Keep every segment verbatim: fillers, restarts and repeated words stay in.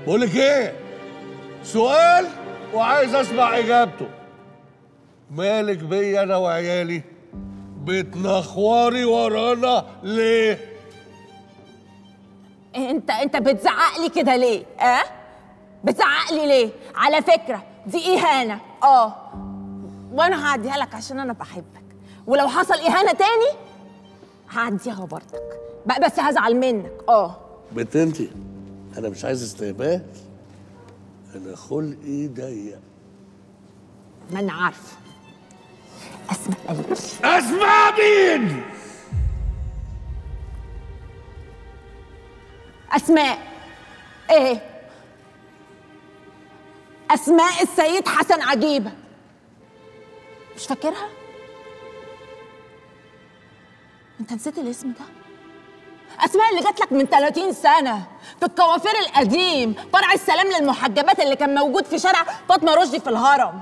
بقولك ايه؟ سؤال وعايز اسمع اجابته. مالك بيا انا وعيالي؟ بتنخوري ورانا ليه؟ انت انت بتزعق لي كده ليه؟ اه؟ بتزعق لي ليه؟ على فكره دي اهانه. اه وانا هعديها لك عشان انا بحبك، ولو حصل اهانه تاني هعديها برضك، بس هزعل منك. اه بنت انتي، انا مش عايز استهبال، انا خلقي ضيق. ما انا عارفه. اسماء قالت لي. اسماء مين؟ اسماء ايه؟ اسماء السيد حسن عجيبه، مش فاكرها؟ انت نسيت الاسم ده؟ اسماء اللي جات لك من ثلاثين سنه في الكوافير القديم، فرع السلام للمحجبات اللي كان موجود في شارع فاطمه رشدي في الهرم.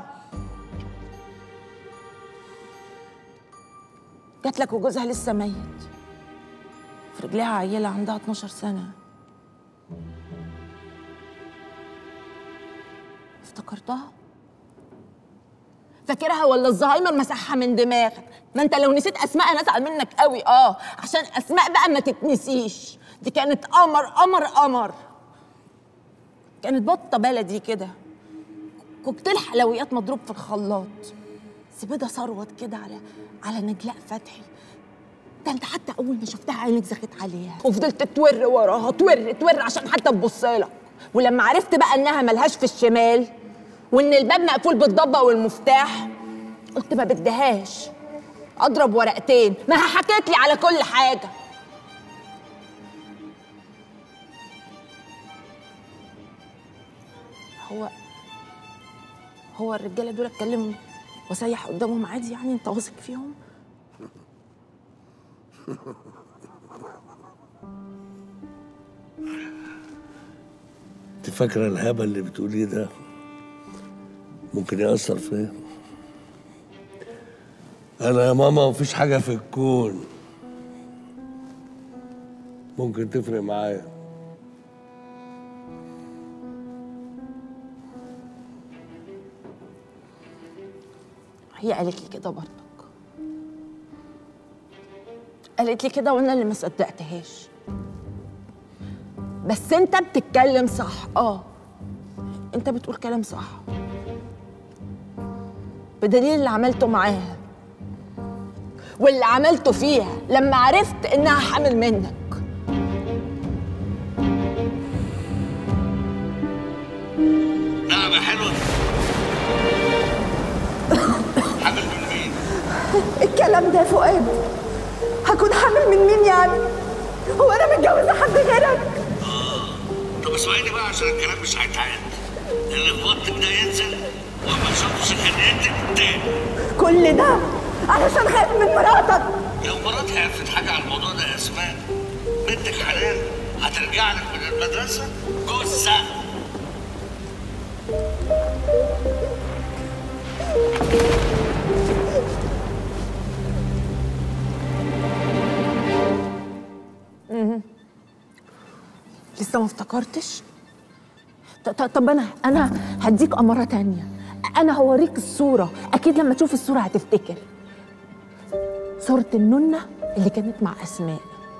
جات لك وجوزها لسه ميت، في رجليها عيله عندها اتناشر سنه. افتكرتها؟ فاكرها ولا الزهايمر مسحها من دماغك؟ ما انت لو نسيت اسماء انا ازعل منك قوي. اه عشان اسماء بقى ما تتنسيش، دي كانت قمر قمر قمر. كانت بطه بلدي كده، كوكتيل حلويات مضروب في الخلاط، سبيده ثروت كده على على نجلاء فتحي. ده انت حتى اول ما شفتها عينك زغت عليها وفضلت تور وراها، تور تور عشان حتى تبص لك. ولما عرفت بقى انها ملهاش في الشمال وان الباب مقفول بالضبه والمفتاح، قلت ما بدهاش اضرب ورقتين، ما حكيت لي على كل حاجه. هو هو الرجاله دول اتكلم وسيح قدامهم عادي يعني؟ انت واثق فيهم؟ انت فاكره الهبل اللي بتقوليه ده ممكن يأثر فيا؟ انا يا ماما مفيش حاجه في الكون ممكن تفرق معايا. هي قالت لي كده برضك، قالت لي كده وانا اللي ما صدقتهاش. بس انت بتتكلم صح. اه انت بتقول كلام صح، بدليل اللي عملته معاها واللي عملته فيها لما عرفت انها حامل منك. نعم يا حلوه. حامل من مين؟ الكلام ده يا فؤاد، هكون حامل من مين يعني؟ هو انا متجوزه حد غيرك؟ اه طب اسمعيني بقى عشان الكلام مش هيتعاد. اللي في بطنك ده ينزل وما اشوفش خليتك تاني. كل ده علشان خايف من مراتك؟ لو مراتي عرفت حاجه عن الموضوع ده يا اسماء، بنتك حنان هترجع لك من المدرسه جثه. امم لسه ما افتكرتش؟ طب انا انا هديك اماره تانية. انا هوريك الصوره، اكيد لما تشوف الصوره هتفتكر. صوره النونه اللي كانت مع اسماء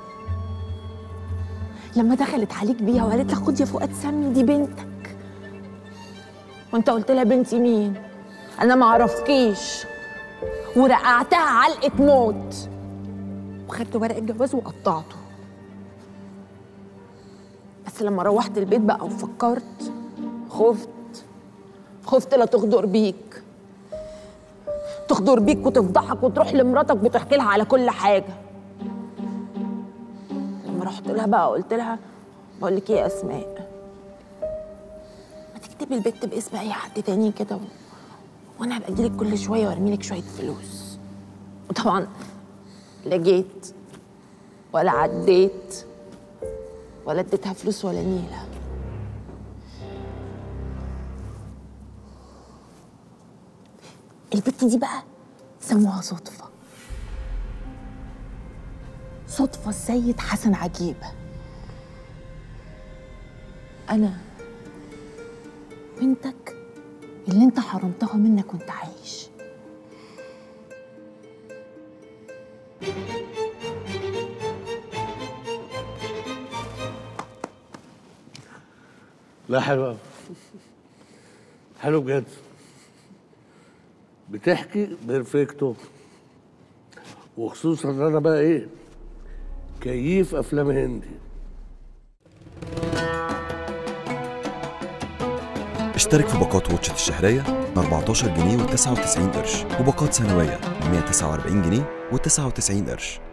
لما دخلت عليك بيها وقالت لك خد يا فؤاد سمي دي بنتك، وانت قلت لها بنتي مين؟ انا ما اعرفكيش، ورقعتها علقه موت وخدت ورق الجواز وقطعته. بس لما روحت البيت بقى وفكرت، خفت خفت لا تغدر بيك، تغدر بيك وتفضحك وتروح لمراتك وتحكي لها على كل حاجه. لما رحت لها بقى قلت لها بقول لك ايه يا اسماء، ما تكتبي البت باسم اي حد تاني كده و... وانا هبقى اجيلك كل شويه وارمي لك شويه فلوس. وطبعا لا جيت ولا عديت ولا اديتها فلوس ولا نيله. البت دي بقى سموها صدفه. صدفه السيد حسن عجيبه. انا بنتك اللي انت حرمتها منك وانت عايش. لا حلو، حلو بجد، بتحكي بيرفكتو، وخصوصا ان انا بقى ايه، كيف افلام هندي. اشترك في باقات واتشت الشهرية ب أربعتاشر جنيه وتسعة وتسعين قرش، وباقات سنوية ب مية وتسعة وأربعين جنيه وتسعة وتسعين قرش.